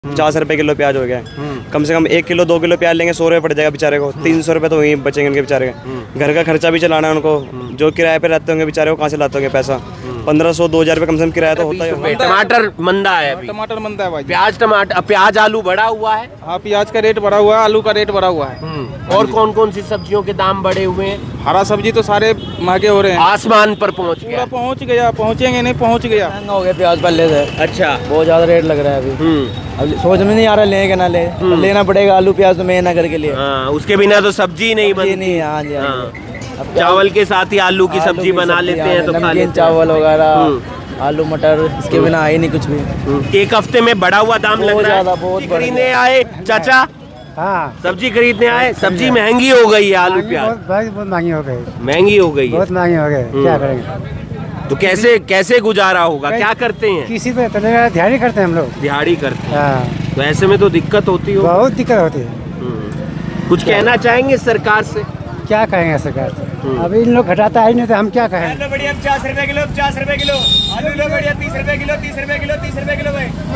50 रुपए किलो प्याज हो गया। कम से कम 1 किलो 2 किलो प्याज लेंगे 100 रुपये पड़ जाएगा बेचारे को। 300 रुपये तो वहीं बचेंगे उनके बेचारे के। घर का खर्चा भी चलाना है उनको, जो किराए पे रहते होंगे बेचारे को कहाँ से लाते होंगे पैसा। 1500-2000 रुपये कम से कम किराया तो होता है। टमाटर मंदा है अभी। टमाटर मंदा है भाई। प्याज आलू बढ़ा हुआ है। हाँ, प्याज का रेट बढ़ा हुआ है, आलू का रेट बढ़ा हुआ है। और कौन कौन सी सब्जियों के दाम बढ़े हुए हैं? हरा सब्जी तो सारे महंगे हो रहे हैं, आसमान पर पहुंच गया। पहुंच गया, पहुंचेंगे नहीं, पहुंच गया। महंगा हो गया प्याज पहले से। अच्छा, बहुत ज्यादा रेट लग रहा है अभी। अब समझ में नहीं आ रहा लें कि ना ले, लेना पड़ेगा आलू प्याज तो मेहनत करके लिए। उसके बिना तो सब्जी नहीं बनती। नहीं, हाँ जी, अब चावल के साथ ही आलू की सब्जी बना लेते हैं तो खा लेते हैं। चावल वगैरह, आलू मटर, इसके बिना है ही नहीं कुछ भी। एक हफ्ते में बढ़ा हुआ दाम लग रहा है। बहुत खरीदने आए चाचा? हाँ, सब्जी खरीदने आए। सब्जी महंगी हो गई है, आलू प्याज बहुत महंगी हो गई। महंगी हो गई है, बहुत महंगी हो गई। क्या करेंगे? तो कैसे गुजारा होगा? क्या करते हैं? किसी पे दिहाड़ी करते हैं हम लोग। दिहाड़ी करते हैं। हाँ, तो ऐसे में तो दिक्कत होती हो। बहुत दिक्कत होती है। कुछ कहना चाहेंगे सरकार से? क्या कहेंगे सरकार से? अभी इन लोग घटाता है नहीं तो हम क्या कहें? बढ़िया 50 रुपए किलो, 50 रुपए किलो। आलू लो बढ़िया 30 रुपए किलो, 30 रुपए किलो, 30 रुपए किलो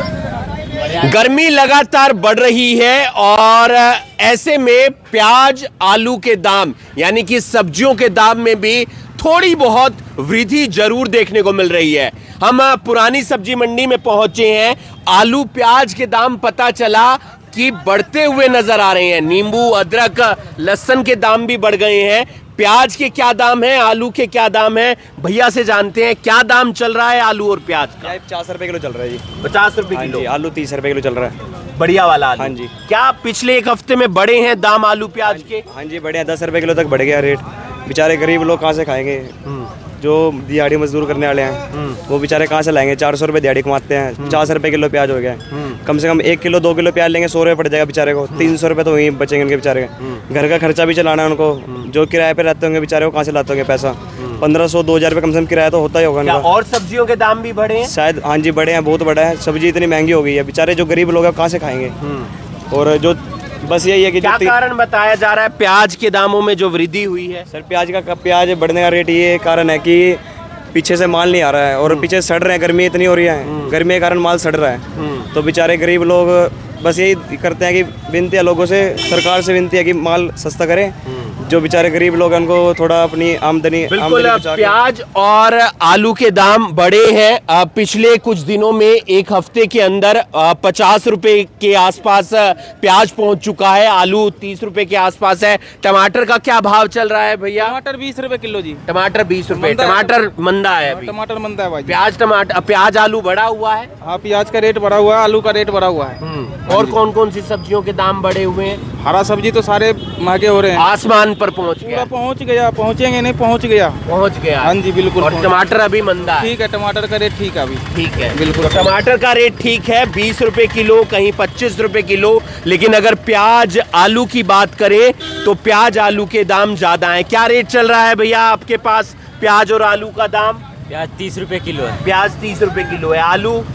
भाई। गर्मी लगातार बढ़ रही है और ऐसे में प्याज आलू के दाम यानी कि सब्जियों के दाम में भी थोड़ी बहुत वृद्धि जरूर देखने को मिल रही है। हम पुरानी सब्जी मंडी में पहुंचे हैं। आलू प्याज के दाम पता चला कि बढ़ते हुए नजर आ रहे हैं। नींबू, अदरक, लहसुन के दाम भी बढ़ गए हैं। प्याज के क्या दाम है, आलू के क्या दाम है, भैया से जानते हैं क्या दाम चल रहा है आलू और प्याज का। 50 रुपए किलो चल रहा है जी। 50 रुपए किलो। आलू 30 रुपए किलो चल रहा है, बढ़िया वाला आलू। हाँ जी। क्या पिछले एक हफ्ते में बढ़े हैं दाम आलू प्याज के? हाँ जी, बढ़िया 10 रुपए किलो तक बढ़ गया रेट। बेचारे गरीब लोग कहाँ से खाएंगे? जो दिहाड़ी मजदूर करने वाले हैं वो बेचारे कहाँ से लाएंगे? 400 रुपये दिहाड़ी कमाते हैं। 50 रुपए किलो प्याज हो गया। कम से कम 1 किलो 2 किलो प्याज लेंगे 100 रुपये पड़ जाएगा बेचारे को। 300 रुपये तो वहीं बचेंगे उनके बेचारे के। घर का खर्चा भी चलाना है उनको, जो किराए पे रहते होंगे बेचारे को कहाँ से लाते होंगे पैसा। 1500-2000 रुपये कम से कम किराया तो होता ही होगा उनका। और सब्जियों के दाम भी बढ़े हैं शायद? हाँ जी, बढ़े हैं, बहुत बढ़ा है। सब्जी इतनी महंगी हो गई है, बेचारे जो गरीब लोग हैं कहाँ से खाएंगे? और जो बस यही है कि क्या कारण बताया जा रहा है प्याज के दामों में जो वृद्धि हुई है? सर, प्याज बढ़ने का रेट ये कारण है कि पीछे से माल नहीं आ रहा है और पीछे सड़ रहे हैं। गर्मी इतनी हो रही है, गर्मी के कारण माल सड़ रहा है। तो बेचारे गरीब लोग बस यही करते हैं कि विनती है लोगों से, सरकार से विनती है कि माल सस्ता करें। जो बेचारे गरीब लोग हैं उनको थोड़ा अपनी आमदनी प्याज और आलू के दाम बढ़े हैं। पिछले कुछ दिनों में एक हफ्ते के अंदर 50 रुपए के आसपास प्याज पहुंच चुका है। आलू 30 रुपए के आसपास है। टमाटर का क्या भाव चल रहा है भैया? टमाटर 20 रुपए किलो जी। टमाटर 20 रुपए। टमाटर मंदा है अभी। टमाटर मंदा है भाई। प्याज आलू बढ़ा हुआ है। हाँ, प्याज का रेट बढ़ा हुआ है, आलू का रेट बढ़ा हुआ है। और कौन कौन सी सब्जियों के दाम बढ़े हुए हैं? हरा सब्जी तो सारे महंगे हो रहे हैं, आसमान पर पहुंच गया। पहुंच गया, पहुंचेंगे नहीं, पहुंच गया। हाँ जी, बिल्कुल। और टमाटर अभी मंदा है। ठीक है, टमाटर का रेट ठीक है अभी। ठीक है, बिल्कुल। टमाटर का रेट ठीक है, 20 रुपए किलो, कहीं 25 रुपए किलो। लेकिन अगर प्याज आलू की बात करें तो प्याज आलू के दाम ज्यादा है। क्या रेट चल रहा है भैया आपके पास प्याज और आलू का दाम? प्याज 30 रुपए किलो है। प्याज 30 रुपए किलो है।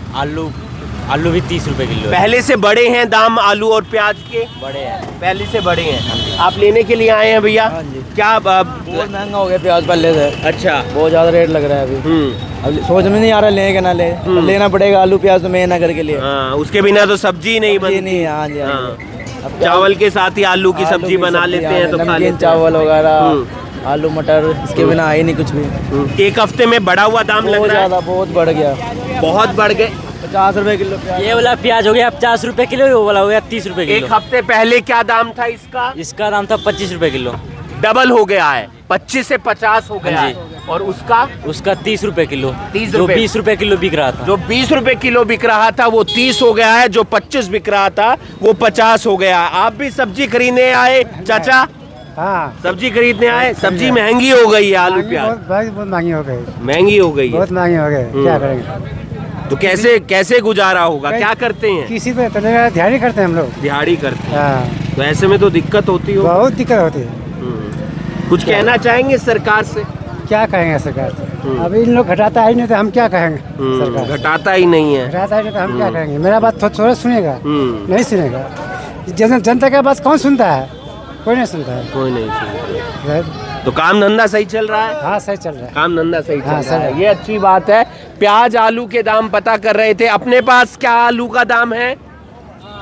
आलू भी 30 रुपए किलो है। पहले से बढ़े हैं दाम आलू और प्याज के? बड़े हैं, पहले से बढ़े हैं। आप लेने के लिए आए हैं भैया? क्या बहुत महंगा हो गया प्याज पहले से। अच्छा, बहुत ज्यादा रेट लग रहा है अभी। अब समझ में नहीं आ रहा लें कि ना ले, लेना पड़ेगा आलू प्याज तो मेहनत करके लिए। उसके बिना तो सब्जी नहीं बनती। नहीं, हाँ जी, अब चावल के साथ ही आलू की सब्जी बना लेते हैं तो खा लेते हैं। चावल वगैरह, आलू मटर, इसके बिना है ही नहीं कुछ भी। एक हफ्ते में बढ़ा हुआ दाम लग रहा है। बहुत बढ़ गया, बहुत बढ़ गए। 50 रुपए किलो प्याज। ये वाला प्याज हो गया 50 रुपए किलो, वो वाला हो गया 30 रुपए किलो। एक हफ्ते पहले क्या दाम था इसका? इसका दाम था 25 रुपए किलो। डबल हो गया है, 25 से 50 हो गया है। और उसका 30 रुपए किलो। 30 जो 20 रुपए किलो बिक रहा था, जो 20 रुपए किलो बिक रहा था वो 30 हो गया है। जो 25 बिक रहा था वो 50 हो गया। आप भी सब्जी खरीदने आए चाचा? हाँ, सब्जी खरीदने आए। सब्जी महंगी हो गई है, आलू प्याज बहुत महंगी हो गई। महंगी हो गई है, बहुत महंगी हो गई। क्या करेंगे? तो कैसे गुजारा होगा? क्या करते हैं? किसी पे दिहाड़ी करते हैं हम लोग। दिहाड़ी करते हैं। हाँ, तो ऐसे में तो दिक्कत होती हो। बहुत दिक्कत होती है। कुछ कहना चाहेंगे सरकार से? क्या कहेंगे सरकार से? अभी इन लोग घटाता ही नहीं तो हम क्या कहेंगे? सरकार घटाता ही नहीं है। घटाता ही नहीं तो हम क्या कहेंगे? मेरा बात थोड़ा सुनेगा? नहीं सुनेगा। जनता का बात कौन सुनता है? कोई नहीं सुनता है। कोई नहीं सुनता। तो काम धंधा सही चल रहा है? हाँ, सही चल रहा है। काम धंधा सही चल रहा है, ये अच्छी बात है। प्याज आलू के दाम पता कर रहे थे। अपने पास क्या आलू का दाम है?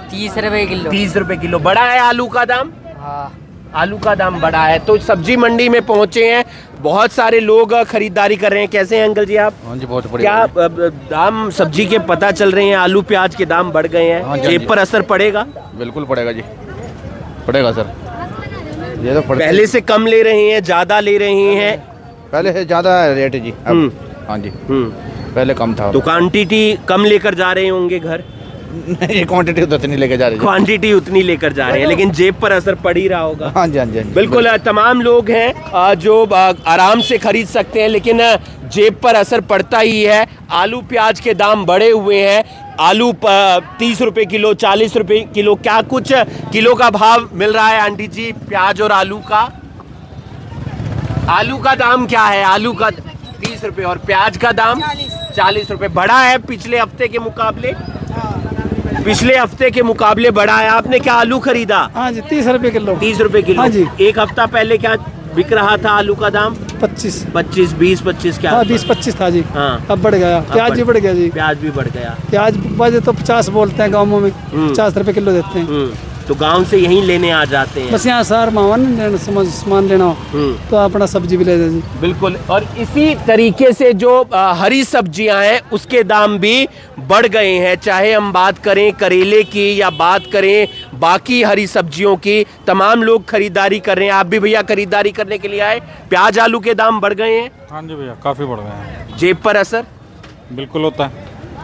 30 रुपए किलो। 30 रुपए किलो। बढ़ा है आलू का दाम? हाँ। आलू का दाम बढ़ा है। तो सब्जी मंडी में पहुंचे हैं, बहुत सारे लोग खरीदारी कर रहे हैं। कैसे हैं अंकल जी आप? हाँ जी, बहुत बढ़िया। क्या दाम सब्जी के पता चल रहे हैं? आलू प्याज के दाम बढ़ गए हैं, हाँ जी, जेब पर असर पड़ेगा? बिल्कुल पड़ेगा जी, पड़ेगा सर। ये तो पहले से कम ले रहे हैं, ज्यादा ले रहे हैं? पहले से ज्यादा रेट है जी अब। हाँ जी, पहले कम था। तो क्वांटिटी कम लेकर जा रहे होंगे घर? नहीं, क्वांटिटी उतनी लेकर जा रहे हैं। क्वांटिटी उतनी लेकर जा रहे हैं, लेकिन जेब पर असर पड़ ही रहा होगा। हाँ जी, हाँ जी, बिल्कुल। तमाम लोग हैं जो आराम से खरीद सकते हैं, लेकिन जेब पर असर पड़ता ही है। आलू प्याज के दाम बढ़े हुए हैं। आलू 30 रुपए किलो, 40 रुपए किलो, क्या कुछ किलो का भाव मिल रहा है आंटी जी प्याज और आलू का? आलू का दाम क्या है? आलू का 30 रुपए और प्याज का दाम 40 रुपए। बढ़ा है पिछले हफ्ते के मुकाबले? पिछले हफ्ते के मुकाबले बढ़ा है। आपने क्या आलू खरीदा? हाँ जी, 30 रुपए किलो। 30 रुपए किलो। हाँ जी। एक हफ्ता पहले क्या बिक रहा था आलू का दाम? 25, 25, 20, 25 क्या? हाँ 20-25 था जी। हाँ। अब बढ़ गया। प्याज भी बढ़ गया जी। प्याज भी बढ़ गया। प्याज बजे तो 50 बोलते हैं गाँवों में, 50 रुपए किलो देते हैं। तो गांव से यहीं लेने आ जाते हैं? बस यहाँ सार मावन सामान लेना हो तो अपना सब्जी भी ले दे जी। बिल्कुल। और इसी तरीके से जो हरी सब्जियां हैं उसके दाम भी बढ़ गए हैं, चाहे हम बात करें करेले की या बात करें बाकी हरी सब्जियों की। तमाम लोग खरीदारी कर रहे हैं। आप भी भैया खरीदारी करने के लिए आए? प्याज आलू के दाम बढ़ गए हैं? हाँ जी भैया, काफ़ी बढ़ गए हैं। जेब पर असर? बिल्कुल होता है।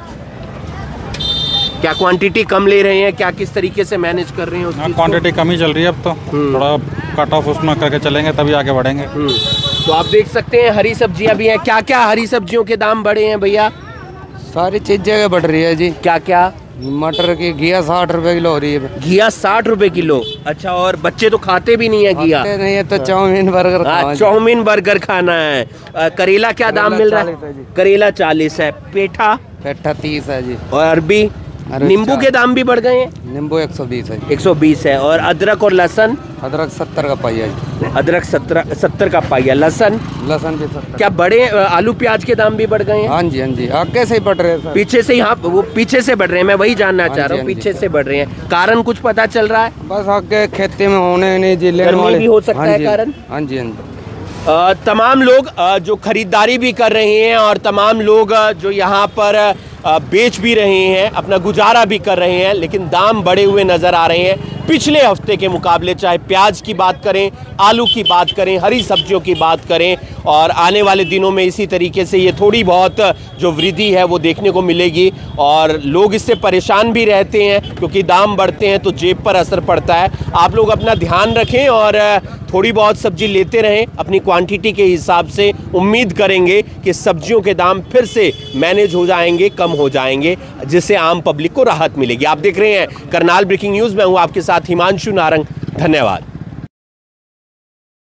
क्या क्वांटिटी कम ले रहे हैं? क्या किस तरीके से मैनेज कर रहे हैं? हाँ, क्वांटिटी कम ही चल रही है अब तो। थोड़ा कट ऑफ उसमें करके चलेंगे तभी आगे बढ़ेंगे। तो आप देख सकते हैं हरी सब्जियां भी हैं। क्या क्या हरी सब्जियों के दाम बढ़े हैं भैया? सारी चीजें बढ़ रही है जी। क्या क्या? मटर की घिया 60 रुपए किलो हो रही है। घिया 60 रुपए किलो? अच्छा। और बच्चे तो खाते भी नहीं है घिया? खाते नहीं है तो चाउमीन बर्गर। हाँ, चाउमीन बर्गर खाना है। करेला क्या दाम मिल रहा है? करेला 40 है। पेठा? पेठा 30 है जी। और अरबी? नींबू के दाम भी बढ़ गए हैं? नींबू 120 है। 120 है। और अदरक और लहसुन? अदरक 70 का पाइया जी। अदरक 70 का पाइया। लहसुन? लहसुन भी 70। क्या बड़े आलू प्याज के दाम भी बढ़ गए हैं? हाँ जी, हाँ जी, आगे से ही बढ़ रहे हैं। पीछे से ही? हाँ, वो पीछे से बढ़ रहे हैं। मैं वही जानना चाह रहा हूँ, पीछे से बढ़ रहे हैं। कारण कुछ पता चल रहा है? बस आगे खेती में होने नहीं जी, लेने वाले भी हो सकता है कारण। हाँ जी, हाँ जी। तमाम लोग जो खरीदारी भी कर रहे हैं और तमाम लोग जो यहाँ पर बेच भी रहे हैं, अपना गुजारा भी कर रहे हैं, लेकिन दाम बढ़े हुए नज़र आ रहे हैं पिछले हफ्ते के मुकाबले। चाहे प्याज की बात करें, आलू की बात करें, हरी सब्जियों की बात करें, और आने वाले दिनों में इसी तरीके से ये थोड़ी बहुत जो वृद्धि है वो देखने को मिलेगी। और लोग इससे परेशान भी रहते हैं क्योंकि दाम बढ़ते हैं तो जेब पर असर पड़ता है। आप लोग अपना ध्यान रखें और थोड़ी बहुत सब्जी लेते रहें अपनी क्वांटिटी के हिसाब से। उम्मीद करेंगे कि सब्जियों के दाम फिर से मैनेज हो जाएंगे, कम हो जाएंगे, जिससे आम पब्लिक को राहत मिलेगी। आप देख रहे हैं करनाल ब्रेकिंग न्यूज़ में हूँ आपके साथ हिमांशु नारंग। धन्यवाद।